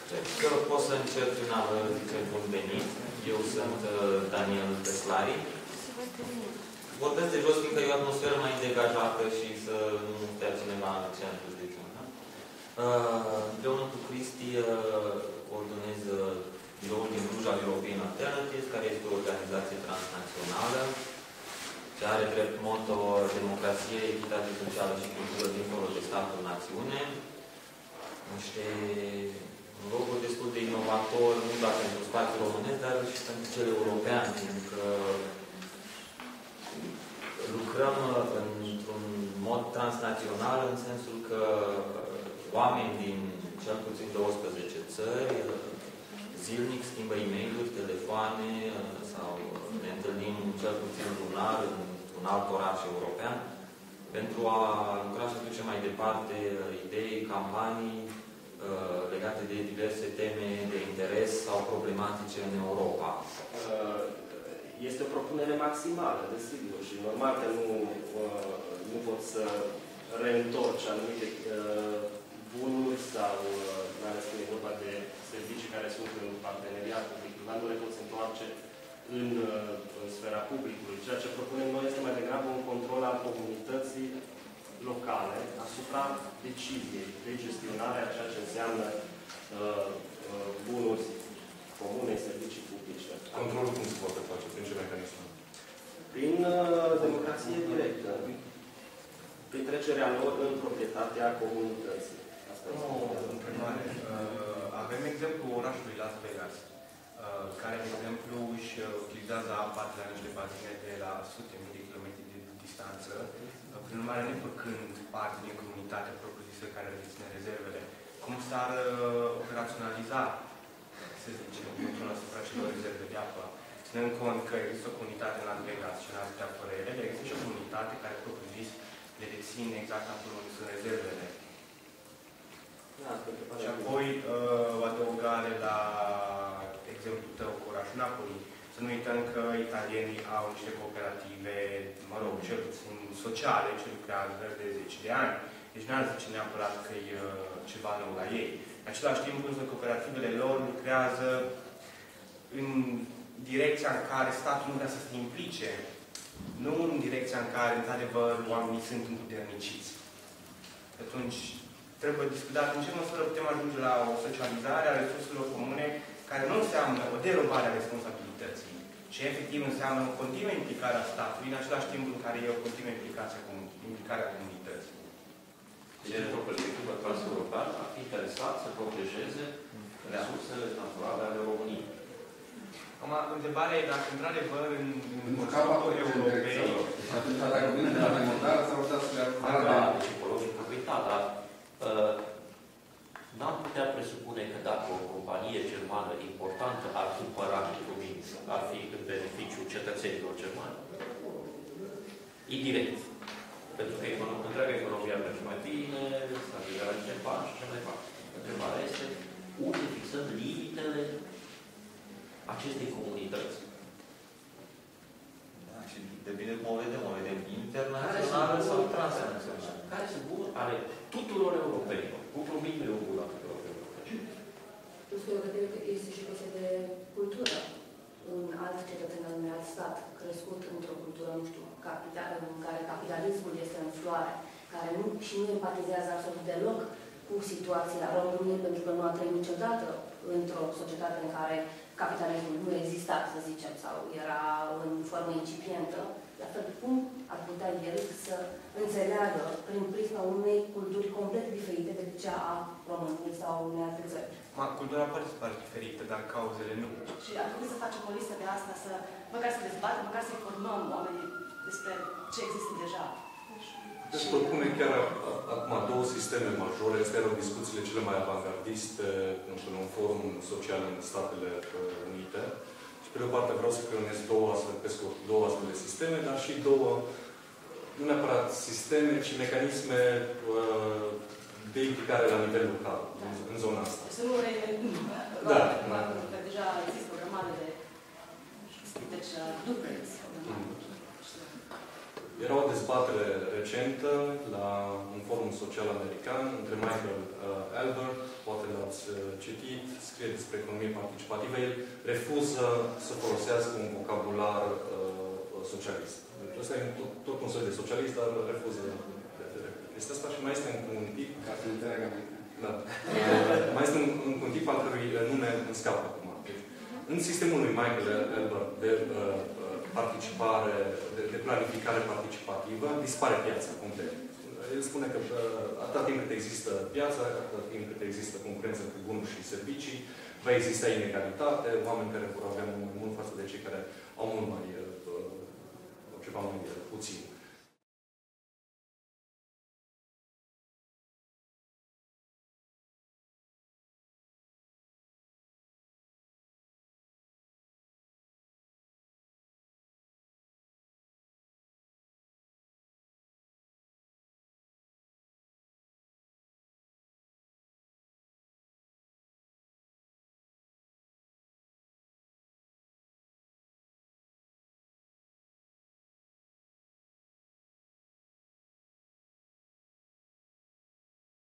Cred că pot să încep prin a vă zice bun venit. Eu sunt Daniel Teslari. Vorbesc de jos, fiindcă e o atmosferă mai degajată și să nu stea cineva în centru, de exemplu. Împreună cu Cristi ordonez biroul din Cluj al European Alternatives, care este o organizație transnațională ce are drept motto democrație, echitate socială și cultură dincolo de statul-națiune. Niște loguri destul de inovator, nu doar pentru spațiul românesc, dar și pentru cel european, pentru că lucrăm într-un mod transnațional, în sensul că oameni din cel puțin 12 țări zilnic schimbă e-mail-uri, telefoane sau ne întâlnim cel puțin lunar într-un alt oraș european pentru a lucra și duce mai departe idei, campanii legate de diverse teme de interes sau problematice în Europa. Este o propunere maximală, desigur, și normal că nu pot să reîntorci anumite bunuri sau, mai ales când e vorba de servicii care sunt în parteneriat public-privat, nu le poți întoarce în sfera publicului. Ceea ce propunem noi este mai degrabă un control al comunității locale asupra deciziei de gestionare a ceea ce înseamnă bunuri comune, servicii publice. Controlul cum se poate face? Prin ce mecanism? Prin democrație directă. Prin trecerea lor în proprietatea comunității. Asta este o întrebare. Avem exemplu orașului Las Vegas, care, de exemplu, își utilizează apa de la niște bazine de la sute mii de kilometri de distanță, prin urmare, nepăcând parte din comunitatea propriu-zisă care deține rezervele. Cum s-ar operaționaliza, să zicem, controlul asupra celor rezerve de apă, ținând cont că există o comunitate în Las Vegas și în alte părere, dar există și o comunitate care, propriu-zis, le deține exact acolo unde sunt rezervele. Și apoi, o adăugare la exemplul tău cu orașul Napoli. Să nu uităm că italienii au niște cooperative, mă rog, cel puțin sociale, ce lucrează de 10 de ani. Deci n-ar zice neapărat că e ceva nou la ei. În același timp, însă, cooperativele lor lucrează în direcția în care statul nu vrea să se implice. Nu în direcția în care, într-adevăr, oamenii sunt împuterniciți. Atunci, trebuie discutat în ce măsură putem ajunge la o socializare a resurselor comune care nu înseamnă o derogare a responsabilității, ci efectiv înseamnă o continuă implicare a statului, în același timp în care e o continuă implicare a comunității. Deci, într-o perspectivă transeuropeană, ar fi interesat să protejeze resursele naturale ale României. Acum, întrebarea e dacă, într-adevăr, în constructori europei... Atunci, dacă vine de la remontare, s-ar putea să le arătăm. Da, deci ecologic profita, dar n-am putea presupune că dacă o companie germană importantă ar cumpăra Microminț, ar fi în beneficiul cetățenilor germani. Indirect. Pentru că întreaga economia merge mai bine, stabilirea niște bani și așa mai departe. Întrebarea este unde fixăm limitele acestei comunități. Da, și depinde cum o vedem. O vedem internațională sau transnațională. Care sunt bunuri ale tuturor europenilor. Lucru mic nu e un bun al tuturor europenilor. Eu cred că este și chestia de cultură. Un alt cetățean al unui alt stat, crescut într-o cultură, nu știu, capitală, în care capitalismul este în floare, care nu empatizează absolut deloc cu situația României, pentru că nu a trăit niciodată într-o societate în care capitalismul nu exista, să zicem, sau era în formă incipientă, la fel cum ar putea el să înțeleagă prin prisma unei culturi complet diferite decât cea a României sau unei alte țări. Cultura poate să pare diferită, dar cauzele nu. Și ar trebui să facem o listă de asta, măcar să dezbatem, măcar să informăm oamenii despre ce există deja. Deci propune chiar acum două sisteme majore. Astea erau discuțiile cele mai avangardiste în un forum social în Statele Unite. Și pe de o parte vreau să creionez două astfel de sisteme, dar și două, nu neapărat sisteme, ci mecanisme de implicare la nivel local, în zona asta. Să nu Da. Că deja există o grămadă de... Deci, după Era o dezbatere recentă la un forum social american între Michael Albert, poate l-ați citit, scrie despre economie participativă. El refuză să folosească un vocabular socialist. Deci ăsta e tot un soi de socialist, dar refuză. Este asta și mai este un tip. Ca să înțeleagă. Da. Mai este un tip al cărui nume îmi scapă acum. În sistemul lui Michael Albert de participare, de planificare participativă, dispare piața complet. El spune că atâta timp cât există piața, atâta timp cât există concurență între bunuri și servicii, va exista inegalitate, oameni care vor avea mult față de cei care au mult mai, ceva mai puțin.